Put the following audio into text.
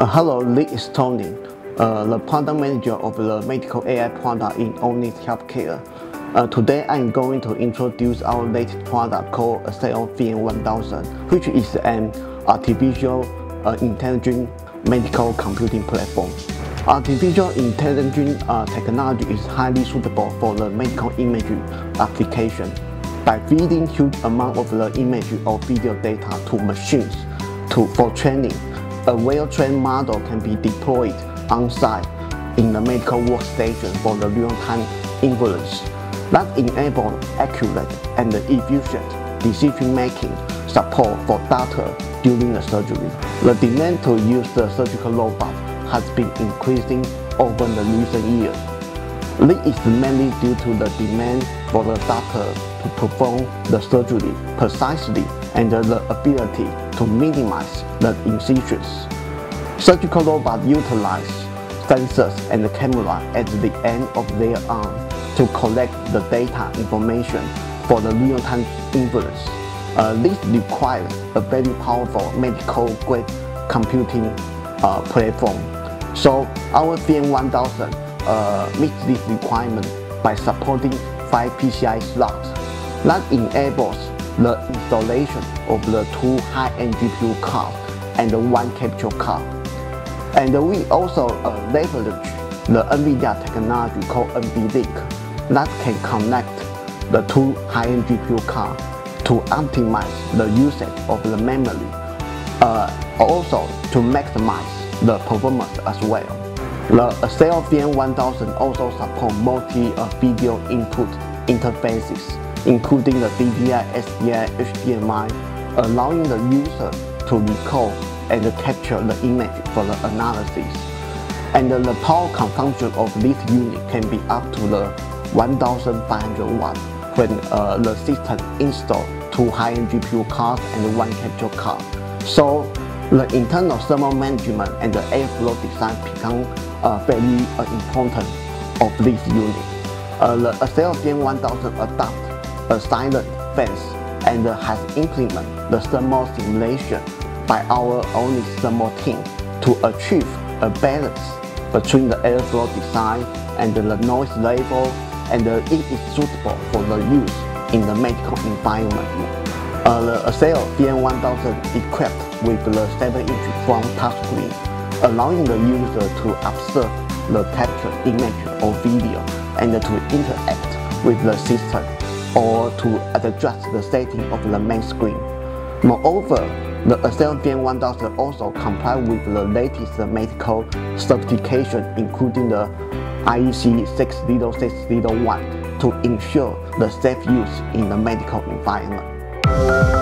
Hello, this is Tony, the product manager of the medical AI product in Onyx Healthcare. Today I'm going to introduce our latest product called VM1000, which is an artificial intelligent medical computing platform. Artificial intelligence technology is highly suitable for the medical imaging application. By feeding huge amount of the image or video data to machines for training, a well-trained model can be deployed on-site in the medical workstation for the real-time inference that enables accurate and efficient decision-making support for doctors during the surgery. The demand to use the surgical robot has been increasing over the recent years. This is mainly due to the demand for the doctor to perform the surgery precisely and the ability to minimize the incisions. Surgical robots utilize sensors and camera at the end of their arm to collect the data information for the real-time inference. This requires a very powerful medical-grade computing platform. So our VM1000 meets this requirement by supporting 5 PCI slots that enables the installation of the 2 high-end GPU cards and 1 capture card. And we also leverage the NVIDIA technology called NVLink that can connect the 2 high-end GPU cards to optimize the usage of the memory, also to maximize the performance as well. The VM1000 also supports multi-video input interfaces, including the DVI, SDI, HDMI, allowing the user to record and capture the image for the analysis. And the power consumption of this unit can be up to the 1500 watts when the system installs 2 high-end GPU cards and 1 capture card. So the internal thermal management and the airflow design become very important of this unit. The VM1000 adopts a silent fence and has implemented the thermal simulation by our Onyx thermal team to achieve a balance between the airflow design and the noise level, and it is suitable for the use in the medical environment. The VM1000 is equipped with the 7-inch front touchscreen, allowing the user to observe the captured image or video and to interact with the system or to adjust the setting of the main screen. Moreover, the VM1000 also complies with the latest medical certification, including the IEC 60601, to ensure the safe use in the medical environment.